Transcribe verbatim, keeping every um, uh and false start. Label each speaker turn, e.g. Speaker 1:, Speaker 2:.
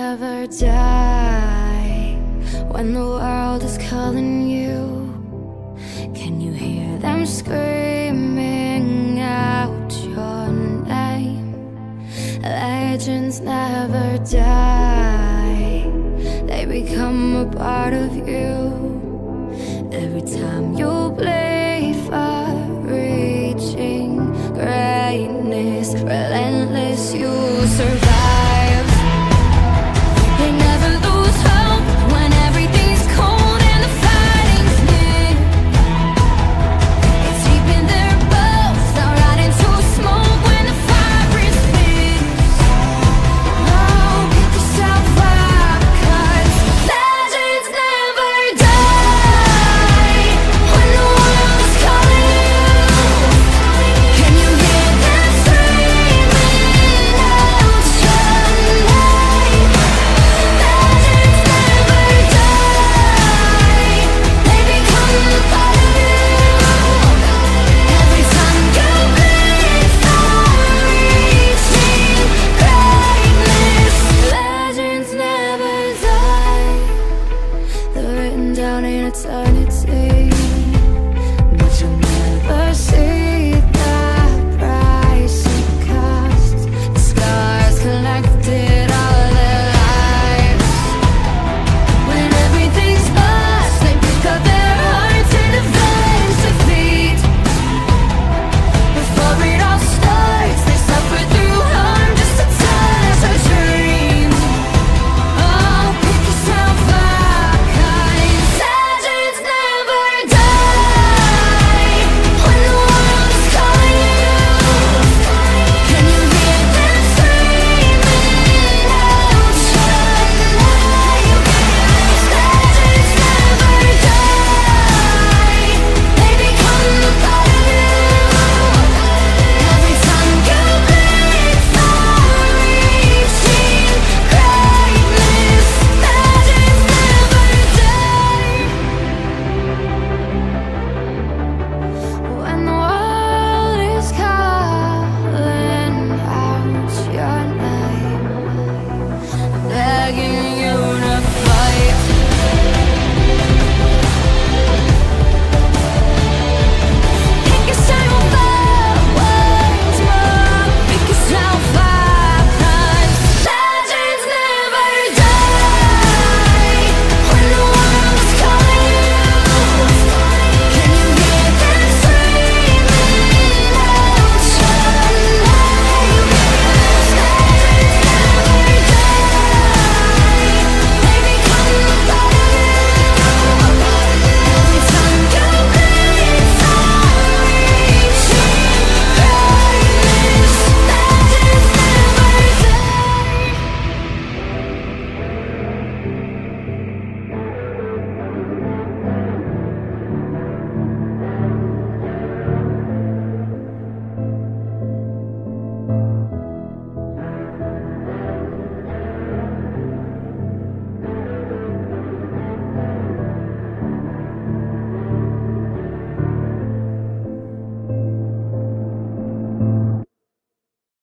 Speaker 1: never die. When the world is calling you, can you hear them screaming out your name? Legends never die, they become a part of you. Every time you bleed for reaching greatness, relentless, you survive. They never lose hope when everything's cold and the fighting's near. It's deep in their bones, they'll ride into smoke when the fire is fierce. Oh, pick yourself up, 'cause legends never die. When the world is calling you, can you hear them screaming out your name? Legends never die, they become a part of you. Every time you bleed for reaching greatness, legends never die. They're written down in eternity.